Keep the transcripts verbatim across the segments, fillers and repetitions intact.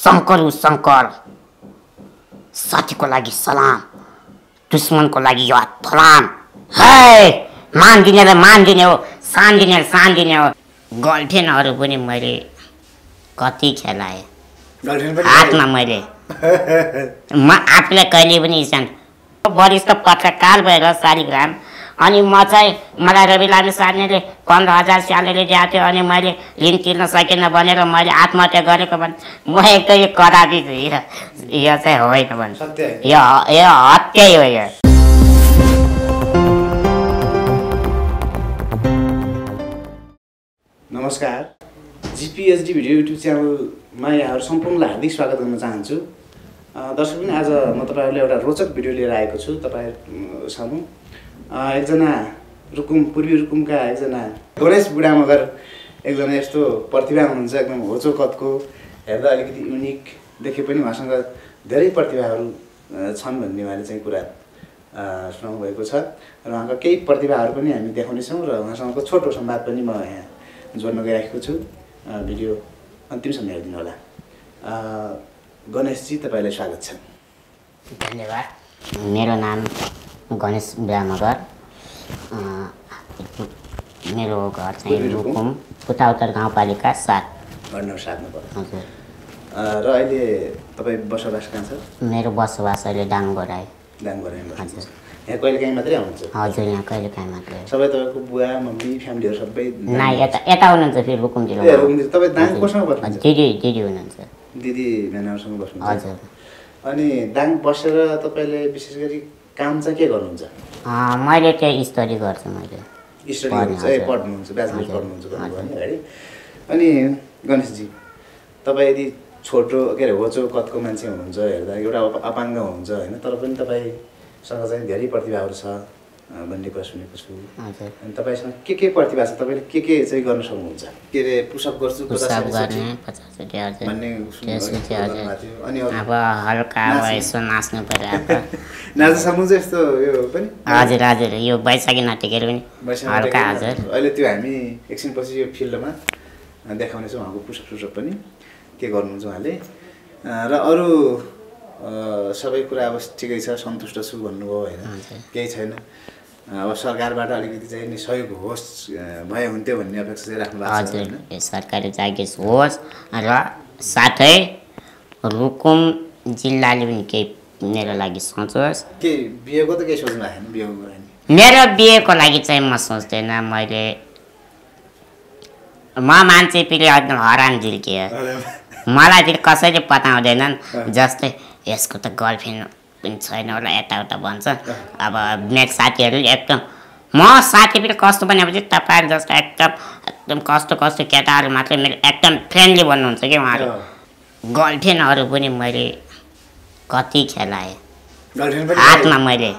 शङ्कर उ शङ्कर साथीको लागि सलाम दुश्मनको लागि यो फलाम है मान दिनेलाई मान दिने हो सान दिनेलाई सान दिने हो गर्लफ्रेन्डहरू पनि मैले कति खेलाएँ हातमा मैले म आफूलाई कहिले पनि इसान वरिष्ठ पत्रकार भएर शालिग्राम अनि म चाहिँ मलाई रवि लामी सार्नेले पन्ध्र हजार स्यालेरी दिएको थियो अनि मैले ऋण तिर्न सकेन भनेर मैले आत्महत्या गरेको भने म एकदम यो कदापि यो चाहिँ होइन भने यो यो हत्यै हो यो। नमस्कार, जिपिएचडी भिडियो युट्युब च्यानलमा यहाँहरू सम्पूर्णलाई हार्दिक स्वागत गर्न चाहन्छु। दर्शक पनि आज म तपाईँहरूले एउटा रोचक भिडियो लिएर आएको छु तपाईँहरू सामु। एकजना रुकुम पूर्वी रुकुमका एकजना गणेश बुढा मगर एकजना यस्तो प्रतिभा हुनुहुन्छ एकदम होचो कदको हेर्दा अलिकति युनिक देखे पनि उहाँसँग धेरै प्रतिभाहरू छन् भन्ने उहाँले चाहिँ कुरा सुनाउनु भएको छ र उहाँका केही प्रतिभाहरू पनि हामी देखाउनेछौँ र उहाँसँगको छोटो संवाद पनि म यहाँ जोड्न गइरहेको छु। भिडियो अन्तिमसम्म हेरिदिनु होला। गणेशजी तपाईँलाई स्वागत छ। धन्यवाद। मेरो नाम गणेश बुढा मगर, मेरो घर चाहिँ रुकुम पुताउतर गाउँपालिका सात घर नम्बर सातमा पर्छ। हजुर। र अहिले तपाईँ बसोबास कहाँ छ? मेरो बसोबास अहिले डाङगोराई। डाङगोराईमा। हजुर। यहाँ कहिले काहीँ मात्रै आउनुहुन्छ? हजुर, यहाँ कहिले काहीँ मात्रै। सबै तपाईँको बुवा मम्मी फ्यामिलीहरू सबै ना यता यता हुनुहुन्छ फेरि रुकुम जिल्ला। ए रुकुम जिल्ला। तपाईँ दाङ कोसँग बस्नुहुन्छ? दिदी दिदी हुनुहुन्छ। दिदी मेनाहरूसँग बस्नुहुन्छ? हजुर। अनि दाङ बसेर तपाईँले विशेष गरी काम चाहिँ के गर्नुहुन्छ? मैले त्यही स्टडी गर्छु। मैले स्टडी गर्नुहुन्छ? ए पढ्नुहुन्छ, ब्याचलर पढ्नुहुन्छ भन्नुभयो है। अनि गणेशजी तपाईँ यदि छोटो के अरे होचो कदको मान्छे हुनुहुन्छ, हेर्दा एउटा अपाङ्ग हुनुहुन्छ होइन, तर पनि तपाईँसँग चाहिँ धेरै प्रतिभाहरू छ भन्ने कुरा सुनेको छु। हजुर। अनि तपाईँसँग के के प्रतिभा छ? तपाईँले के के चाहिँ गर्न सक्नुहुन्छ? के अरे पुसअप गर्छु भन्ने अनि अब हल्का अब यसो नाच्नु पर्यो। नाच्न सक्नुहुन्छ यस्तो यो पनि? हजुर हजुर, यो बैशाखी नाटकहरू पनि हल्का। हजुर। अहिले त्यो हामी एकछिनपछि यो फिल्डमा देखाउनेछौँ उहाँको पुसअप सुसअप पनि के गर्नुहुन्छ उहाँले। र अरू सबै कुरा अब ठिकै छ, सन्तुष्ट छु भन्नुभयो होइन, केही छैन। अब सरकारबाट अलिकति चाहिँ नि सहयोग होस् भए हुन्थ्यो भन्ने अपेक्षा चाहिँ राख्नु भएको छ होइन? हजुर, सरकारी जागिर होस् र साथै रुकुम जिल्लाले पनि केही मेरो लागि सोचोस्। के बिहेको त केही सोच्नु भएको छैन? बिहेको कुरा नि मेरो बिहेको लागि चाहिँ म सोच्दैन। मैले म मान्छे फेरि एकदम हरान झिल्के मलाई फेरि कसैले पताउँदैनन्। जस्तै यसको त गर्लफ्रेन्ड पनि छैन होला यताउता भन्छ। अब मेरो साथीहरूले एकदम म साथी फेरि कस्तो भनेपछि तपाईँहरू जस्तो एकदम एकदम कस्तो कस्तो केटाहरू मात्रै मेरो एकदम फ्रेन्डली भन्नुहुन्छ कि उहाँहरू। गर्लफ्रेन्डहरू पनि मैले कति खेलाएँ हातमा मैले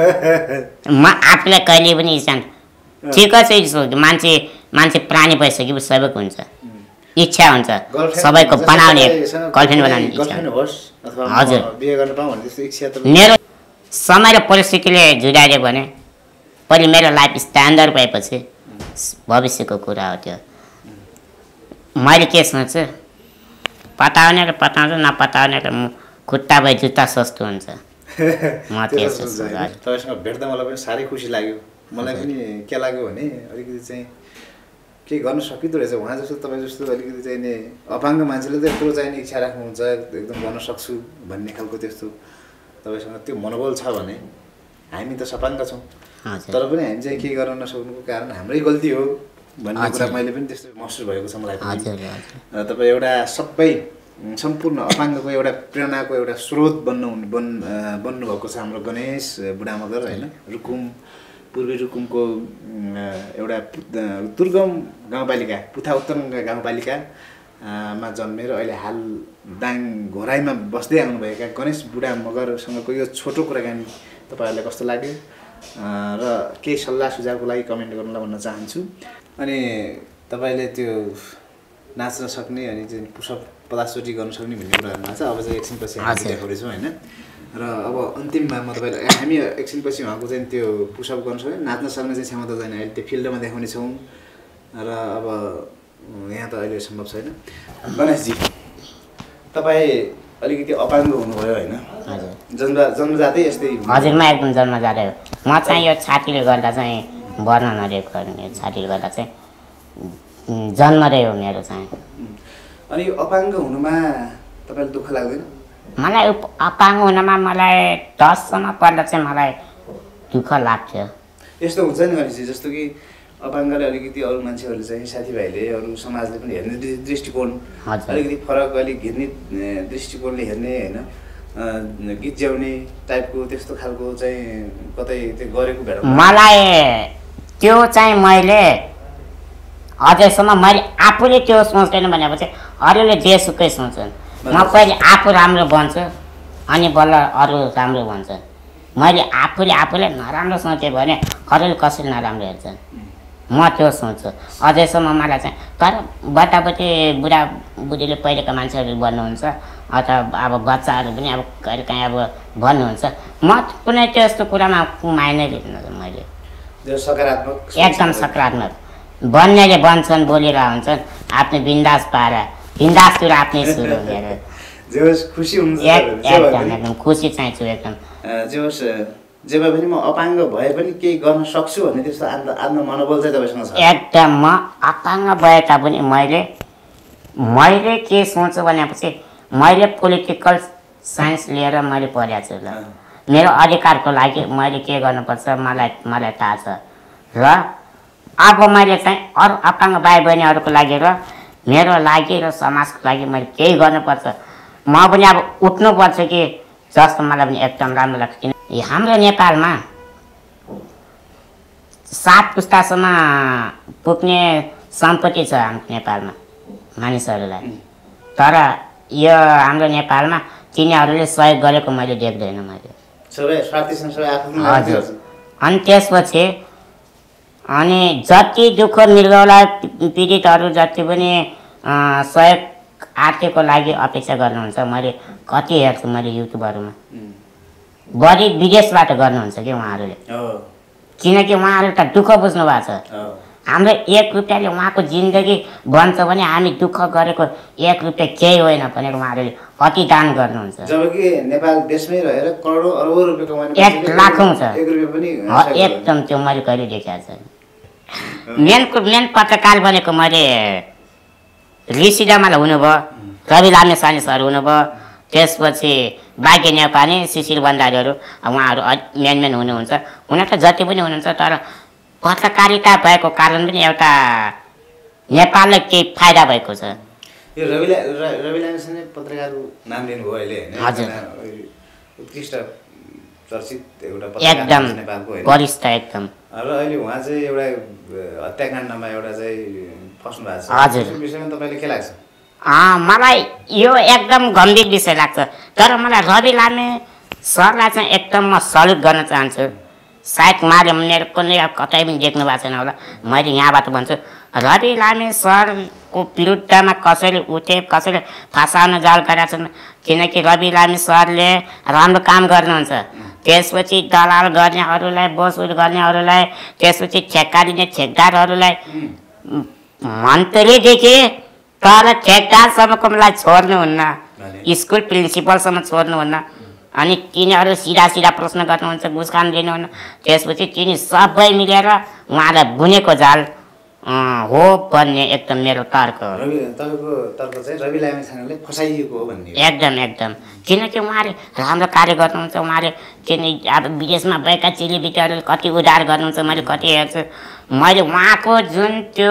म आफूलाई कहिले पनि इसान ठिक छ। मान्छे मान्छे प्राणी भइसक्यो सबैको हुन्छ इच्छा हुन्छ सबैको बनाउने गर्लफ्रेन्ड बनाउने इच्छा। हजुर। मेरो समय र परिस्थितिले जुझाइदियो भने पहिले मेरो लाइफ स्ट्यान्डर्ड भएपछि भविष्यको कुरा हो त्यो। मैले के सोच्छु पताउने र पताउँछु नपताउने र खुट्टा भए जुत्ता सस्तो हुन्छ। म त्यो सोच्छु। तपाईँसँग भेट्दा मलाई पनि साह्रै खुसी लाग्यो। मलाई पनि के लाग्यो भने अलिकति चाहिँ केही गर्न सकिँदो रहेछ। उहाँ जस्तो तपाईँ जस्तो अलिकति चाहिँ नि अपाङ्ग मान्छेले त यत्रो चाहिने इच्छा राख्नुहुन्छ एकदम गर्न सक्छु भन्ने खालको त्यस्तो तपाईँसँग त्यो मनोबल छ भने हामी त सपाङ्ग छौँ, तर पनि हामी चाहिँ केही गर्न नसक्नुको कारण हाम्रै गल्ती हो भन्ने कुरा मैले पनि त्यस्तो महसुस भएको छ मलाई पनि। र तपाईँ एउटा सबै सम्पूर्ण अपाङ्गको एउटा प्रेरणाको एउटा स्रोत बन्नु बन् बन्नुभएको छ हाम्रो गणेश बुढा मगर होइन। रुकुम पूर्वी रुकुमको एउटा दुर्गम गाउँपालिका पुथा उत्तर गाउँपालिकामा जन्मेर अहिले हाल दाङ घोराईमा बस्दै आउनुभएका गणेश बुढा मगरसँगको यो छोटो कुराकानी तपाईँहरूलाई कस्तो लाग्यो र केही सल्लाह सुझावको लागि कमेन्ट गर्नुलाई भन्न चाहन्छु। अनि तपाईँले त्यो नाच्न सक्ने अनि चाहिँ पुसअप पचासचोटि गर्न सक्ने भन्ने कुराहरूमा छ। अब चाहिँ एकछिनपछि हामी देखाउँदैछौँ होइन। र अब अन्तिममा म तपाईँलाई हामी एकछिनपछि उहाँको चाहिँ त्यो पुसअप गर्न सक्ने नाच्न सक्ने चाहिँ क्षमता छैन, अहिले त्यो फिल्डमा देखाउनेछौँ। र अब यहाँ त अहिले सम्भव छैन। गणेशजी तपाईँ अलिकति अपाङ्ग हुनुभयो होइन? हजुर जन्म जन्मजातै यस्तै? हजुर म एकदम जन्मजातै हो। म चाहिँ यो छातीले गर्दा चाहिँ बढ्न नदिएको गर्ने छातीले गर्दा चाहिँ जन्मदै हो मेरो चाहिँ। अनि यो अपाङ्ग हुनुमा तपाईँलाई दुःख लाग्दैन? मलाई अपाङ्ग हुनमा मलाई दससम्म पढ्दा चाहिँ मलाई दुःख लाग्थ्यो। यस्तो हुन्छ नि भनेपछि जस्तो कि अपाङ्गले अलिकति अरू मान्छेहरूले चाहिँ साथीभाइले अरू समाजले पनि हेर्ने दृष्टिकोण अलिकति फरक अलिक हेर्ने दृष्टिकोणले हेर्ने होइन गिज्याउने टाइपको त्यस्तो खालको चाहिँ कतै त्यो गरेको भेट मलाई त्यो चाहिँ मैले अझैसम्म मैले आफूले त्यो सोच्दैन भनेपछि अरूले जेसुकै सोच्छन्। म पहिले आफू राम्रो बन्छु अनि बल्ल अरू राम्रो भन्छ। मैले आफूले आफूले नराम्रो सोचेँ भने अरूले कसरी नराम्रो हेर्छन् म त्यो सोच्छु अझैसम्म। मलाई चाहिँ तर बटाबटी बुढा बुढीले पहिलेका मान्छेहरू भन्नुहुन्छ अथवा अब बच्चाहरू पनि अब कहिले काहीँ अब भन्नुहुन्छ म कुनै त्यस्तो कुरामा कुमाइनै लिन्न। मैले सकारात्मक एकदम सकारात्मक बन्नेले बन्छन् बोलिरह हुन्छन् आफ्नो बिन्दास पाएर बिन्दास कुरा आफ्नै सुरु मेरो जे होस् खुसी हुनुहुन्छ? एकदम एकदम खुसी चाहिँ छु एकदम। जे होस् जे भए पनि म अपाङ्ग भए पनि केही गर्न सक्छु भन्ने त्यस्तो आत्म आत्म मनोबल चाहिँ तपाईँसँग छ? एकदम म अपाङ्ग भए तापनि मैले मैले के सोच्छु भनेपछि मैले पोलिटिकल साइन्स लिएर मैले पढेको छु ल। मेरो अधिकारको लागि मैले के गर्नुपर्छ मलाई मलाई थाहा छ र अब मैले चाहिँ अरू अपाङ्ग भाइ बहिनीहरूको लागि र मेरो लागि र समाजको लागि मैले केही गर्नुपर्छ। म पनि अब उठ्नुपर्छ कि जस्तो मलाई पनि एकदम राम्रो लाग्छ। किन हाम्रो नेपालमा सात पुस्तासम्म पुग्ने सम्पत्ति छ हाम्रो नेपालमा मानिसहरूलाई, तर यो हाम्रो नेपालमा तिनीहरूले सहयोग गरेको मैले देख्दैन। मैले हजुर अनि त्यसपछि अनि जति दुःख मृगौला पीडितहरू जति पनि सहयोग आर्थिकको लागि अपेक्षा गर्नुहुन्छ मैले कति हेर्छु मैले युट्युबहरूमा बढी विदेशबाट गर्नुहुन्छ कि उहाँहरूले, किनकि उहाँहरू त दुःख बुझ्नु भएको छ। हाम्रो एक रुपियाँले उहाँको जिन्दगी बन्छ भने हामी दुःख गरेको एक रुपियाँ केही होइन भनेर उहाँहरूले अति दान गर्नुहुन्छ। जबकि नेपाल देशमै रहेर करोडौँ अरबौँ रुपियाँ कमाउने एक लाखौँ छ पनि एकदम। त्यो मैले कहिले देखाएको छैन। मेनको मेन पत्रकार बनेको मैले ऋषि डमाल हुनुभयो, रवि लामेछाने सर हुनुभयो, त्यसपछि भाग्य नेपाली शिशिर भण्डारीहरू उहाँहरू मेन मेन हुनुहुन्छ। हुन त जति पनि हुनुहुन्छ तर पत्रकारिता भएको कारण पनि एउटा नेपाललाई केही फाइदा भएको छ। यो रवि रवि लामेछाने पत्रकारको नाम लिनुभयो अहिले होइन? हजुर उत्कृष्ट चर्चित एउटा एकदम नेपालको वरिष्ठ एकदम। र अहिले उहाँ चाहिँ एउटा हत्याकाण्डमा एउटा चाहिँ फस्नु भएको छ। हजुर विषयमा तपाईँले के लाग्छ? मलाई यो एकदम गम्भीर विषय लाग्छ। तर मलाई रवि लामे सरलाई चाहिँ एकदम म सल्युट गर्न चाहन्छु। सायद उहाँले मेरो कुनै कतै पनि देख्नु भएको छैन होला, मैले यहाँबाट भन्छु रवि लामे सरको विरुद्धमा कसैले उठे कसैले फसाउन जाल गरेका छन्। किनकि रवि लामे सरले राम्रो काम गर्नुहुन्छ। त्यसपछि दलाल गर्नेहरूलाई बोसुल गर्नेहरूलाई त्यसपछि ठेक्का दिने ठेकदारहरूलाई मन्त्रीदेखि तर ठेकदारसम्मको मलाई छोड्नुहुन्न, स्कुल प्रिन्सिपलसम्म छोड्नुहुन्न। अनि तिनीहरू सिधा सिधा प्रश्न गर्नुहुन्छ, घुस खान दिनुहुन्न। त्यसपछि तिनी सबै मिलेर उहाँलाई बुनेको जाल हो भन्ने एकदम मेरो तर्क हो। तपाईँको तर्क चाहिँ रवि लामेछानेले फसाइएको हो भन्ने? एकदम एकदम। किनकि उहाँले राम्रो कार्य गर्नुहुन्छ। उहाँले किन अब विदेशमा भएका चेलीबेटीहरूले कति उद्धार गर्नुहुन्छ मैले कति हेर्छु। मैले उहाँको जुन त्यो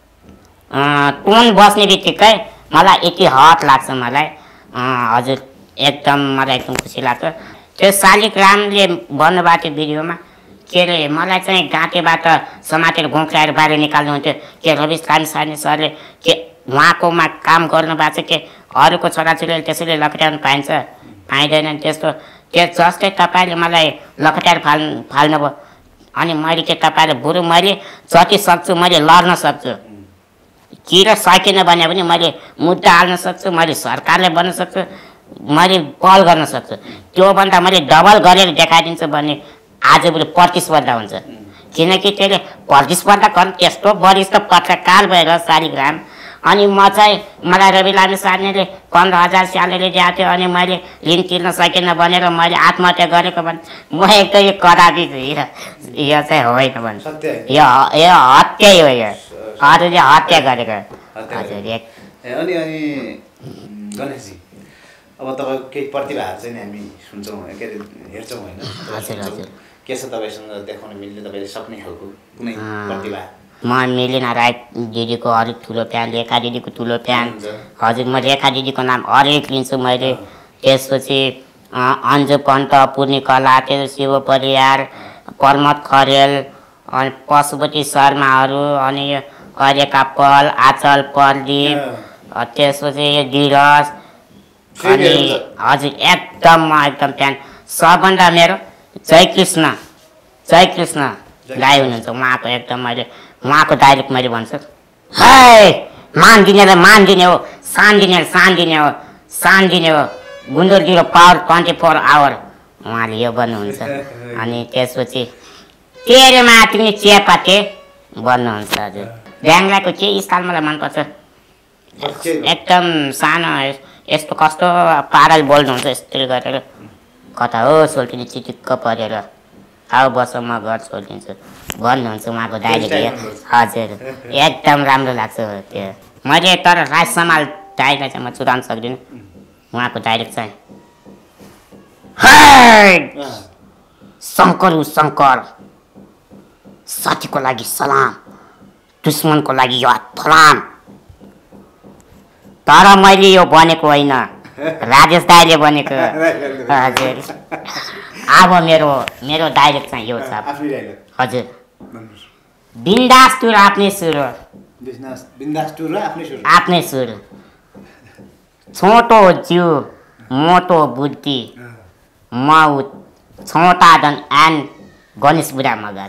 टोन बस्ने बित्तिकै मलाई यति हट लाग्छ मलाई। हजुर एकदम मलाई एकदम खुसी लाग्छ। त्यो शालिग्रामले भन्नुभएको थियो भिडियोमा के अरे मलाई चाहिँ घाँटीबाट समातेर घोक्राएर बाहिर निकाल्नुहुन्थ्यो के रवि लामेछाने सरले के उहाँकोमा काम गर्नुभएको छ के अरूको छोराछोरीले त्यसैले लखेटाउनु पाइन्छ पाइँदैन त्यस्तो। त्यो जस्तै तपाईँले मलाई लखेटाएर फाल् फाल्नुभयो अनि मैले के तपाईँले बरु मैले जति सक्छु मैले लड्न सक्छु, किन सकिनँ भने पनि मैले मुद्दा हाल्न सक्छु, मैले सरकारले बन्न सक्छु, मैले पहल गर्न सक्छु। त्योभन्दा मैले डबल गरेर देखाइदिन्छु भन्ने आजभोलि प्रतिस्पर्धा हुन्छ। किनकि त्यसले प्रतिस्पर्धा गर्नु त्यस्तो वरिष्ठ पत्रकार भएर शालिग्राम अनि म चाहिँ मलाई रवि लामी सार्नेले पन्ध्र हजार स्यालेरी दिएको थियो अनि मैले ऋण तिर्न सकिनँ भनेर मैले आत्महत्या गरेको भने म एकदम यो कदापि यो यो चाहिँ होइन भने सत्य यो यो हत्या हो यो अरूले हत्या गरेको हजुर एक अनि अनि गणेशजी अब तपाईँको केही प्रतिभाहरू चाहिँ हामी सुन्छौँ के अरे हेर्छौँ होइन हजुर हजुर के छ तपाईँसँग देखाउन मिल्ने तपाईँले सक्ने खालको कुनै प्रतिभा म मिलिना राई दिदीको अलिक ठुलो फ्यान रेखा दिदीको ठुलो फ्यान हजुर म रेखा दिदीको नाम हरेक लिन्छु मैले त्यसपछि अन्जु पन्त पूर्णी कला त्यो शिव परियार प्रमोद खरेल अनि पशुपति शर्माहरू अनि अरेका पल आचल प्रदीप त्यसपछि गिरस अनि हजुर एकदम म एकदम फ्यान सबभन्दा मेरो जयकृष्ण जयकृष्ण गाई हुनुहुन्छ उहाँको एकदम मैले उहाँको डाइरेक्ट मैले भन्छु है मान दिनेलाई मान दिने हो सान दिने सान दिने हो सान दिने हो गुन्द्रुकीको पावर ट्वेन्टी फोर आवर उहाँले यो भन्नुहुन्छ अनि त्यसपछि तेरेमा तिमी चियापाते भन्नुहुन्छ हजुर ब्याङ्लाको के स्टाइल मलाई मनपर्छ एकदम सानो यस्तो कस्तो पाराले बोल्नुहुन्छ यस्तरी गरेर कता हो सोल्टिने चिटिक्क परेर आऊ बस म घर छोडिदिन्छु भन्नुहुन्छ उहाँको डाइरेक्ट हजुर एकदम राम्रो लाग्छ त्यो मैले तर राज समाल दाइलाई चाहिँ म चुराउन सक्दिनँ उहाँको डाइरेक्ट चाहिँ शङ्कर उ शङ्कर साथीको लागि सलाम दुश्मनको लागि यो फलाम तर मैले यो भनेको होइन राजेश दाइले भनेको हजुर अब मेरो मेरो डाइरेक्ट चाहिँ यो छ हजुर बिन्दास टुर आफ्नै सुर आफ्नै सुर छोटो जिउ मोटो बुद्धि म छोटा धन एन्ड गणेश बुढा मगर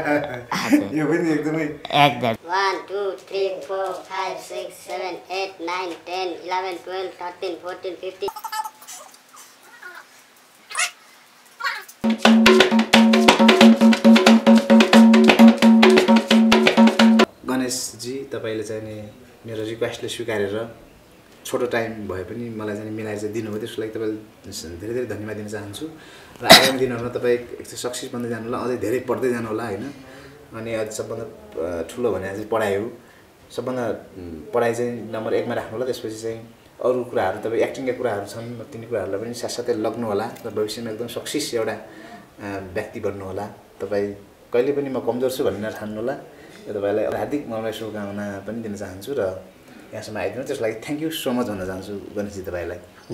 एकदम one two three four five six seven eight nine ten eleven twelve thirteen fourteen fifteen Ganeshji तपाईँले चाहिँ नि मेरो रिक्वेस्टले स्वीकारेर छोटो टाइम भए पनि मलाई चाहिँ मिलाएर चाहिँ दिनुभयो त्यसको लागि तपाईँले धेरै धेरै धन्यवाद दिन चाहन्छु र आगामी दिनहरूमा तपाईँ एकचोटि सक्सेस बन्दै जानु होला अझै धेरै पढ्दै जानु होला होइन अनि अझ सबभन्दा ठुलो भने चाहिँ पढाइ हो सबभन्दा पढाइ चाहिँ नम्बर एकमा राख्नु होला त्यसपछि चाहिँ अरू कुराहरू तपाईँ एक्टिङका कुराहरू छन् तिनी कुराहरूलाई पनि साथसाथै लग्नु होला र भविष्यमा एकदम सक्सेस एउटा व्यक्ति बन्नु होला तपाईँ कहिले पनि म कमजोर छु भन्ने नठान्नु होला र तपाईँलाई हार्दिक मलाई शुभकामना पनि दिन चाहन्छु र यहाँसम्म आइदिनु त्यसको लागि थ्याङ्क यू सो मच भन्न चाहन्छु गणेशजी तपाईँलाई